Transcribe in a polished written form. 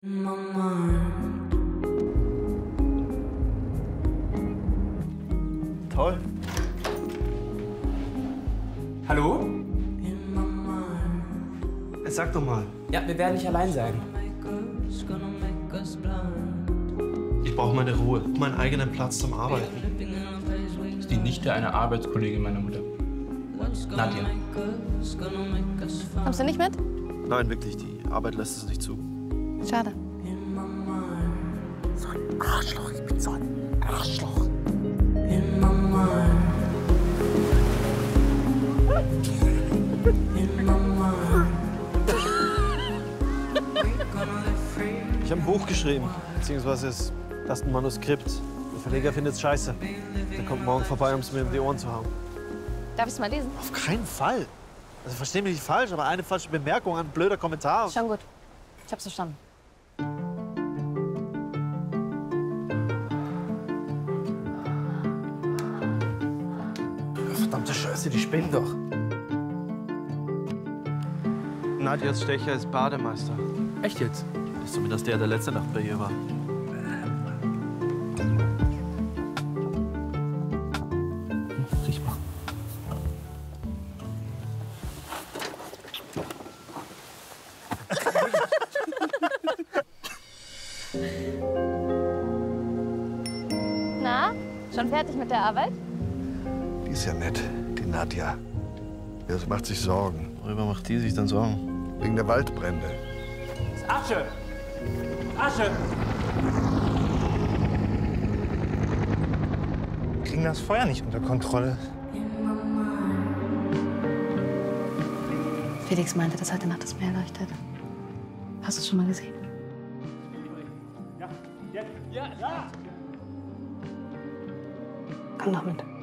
Toll. Hallo? Sag doch mal. Ja, wir werden nicht allein sein. Ich brauche meine Ruhe, meinen eigenen Platz zum Arbeiten. Das ist die Nichte einer Arbeitskollegin meiner Mutter. Nadja. Kommst du nicht mit? Nein, wirklich, die Arbeit lässt es nicht zu. Schade. So ein Arschloch, ich bin so ein Arschloch. Ich habe ein Buch geschrieben, beziehungsweise das ist ein Manuskript. Der Verleger findet es scheiße. Der kommt morgen vorbei, um es mir um die Ohren zu hauen. Darf ich es mal lesen? Auf keinen Fall. Also versteh mich nicht falsch, aber eine falsche Bemerkung, ein blöder Kommentar. Schon gut. Ich hab's verstanden. Verdammte Scheiße, die spinnen doch. Nadjas Stecher ist Bademeister. Echt jetzt? Ist zumindest der letzte Nacht bei ihr war. Riech mal. Na, schon fertig mit der Arbeit? Die ist ja nett, die Nadja. Ja, sie macht sich Sorgen. Worüber macht die sich dann Sorgen? Wegen der Waldbrände. Asche! Asche! Wir kriegen das Feuer nicht unter Kontrolle. Felix meinte, dass heute Nacht das Meer leuchtet. Hast du es schon mal gesehen? Ja, ja. Komm doch mit.